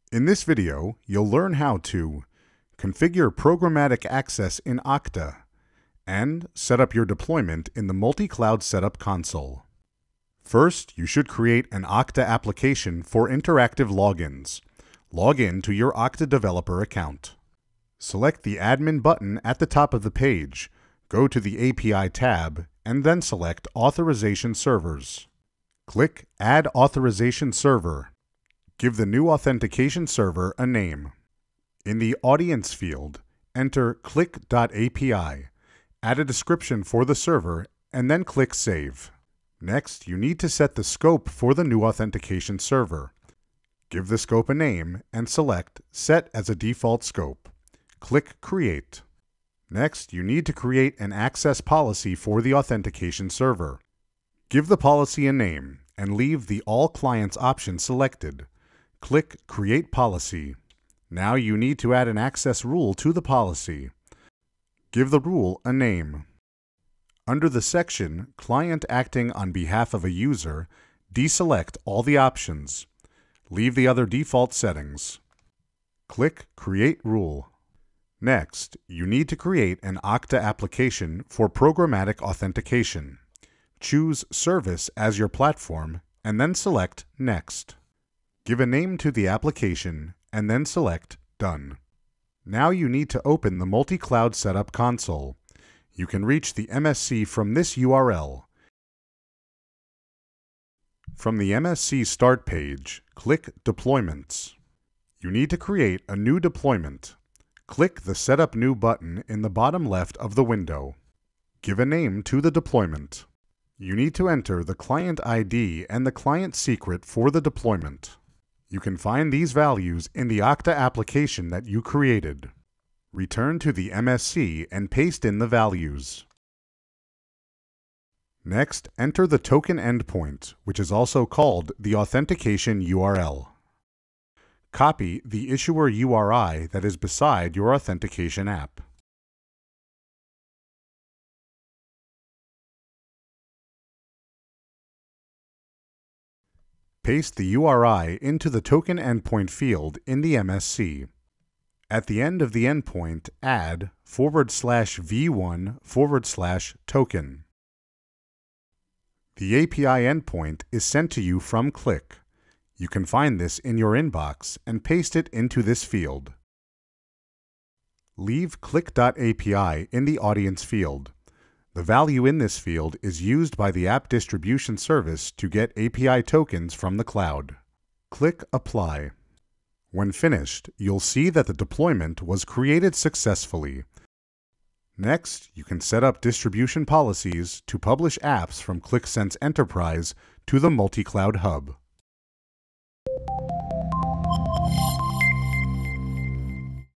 In this video, you'll learn how to configure programmatic access in Okta and set up your deployment in the MultiCloud Setup console. First, you should create an Okta application for interactive logins. Log in to your Okta developer account. Select the Admin button at the top of the page, go to the API tab, and then select Authorization Servers. Click Add Authorization Server. Give the new authentication server a name. In the Audience field, enter Qlik.api, add a description for the server, and then click Save. Next, you need to set the scope for the new authentication server. Give the scope a name and select Set as a default scope. Click Create. Next, you need to create an access policy for the authentication server. Give the policy a name and leave the All Clients option selected. Click Create Policy. Now you need to add an access rule to the policy. Give the rule a name. Under the section Client Acting on Behalf of a User, deselect all the options. Leave the other default settings. Click Create Rule. Next, you need to create an Okta application for programmatic authentication. Choose Service as your platform and then select Next. Give a name to the application and then select Done. Now you need to open the MultiCloud Setup console. You can reach the MSC from this URL. From the MSC Start page, click Deployments. You need to create a new deployment. Click the Setup New button in the bottom left of the window. Give a name to the deployment. You need to enter the client ID and the client secret for the deployment. You can find these values in the Okta application that you created. Return to the MSC and paste in the values. Next, enter the token endpoint, which is also called the authentication URL. Copy the issuer URI that is beside your authentication app. Paste the URI into the token endpoint field in the MSC. At the end of the endpoint, add /v1/token. The API endpoint is sent to you from Qlik. You can find this in your inbox and paste it into this field. Leave Qlik.api in the Audience field. The value in this field is used by the app distribution service to get API tokens from the cloud. Click Apply. When finished, you'll see that the deployment was created successfully. Next, you can set up distribution policies to publish apps from Qlik Sense Enterprise to the MultiCloud Hub.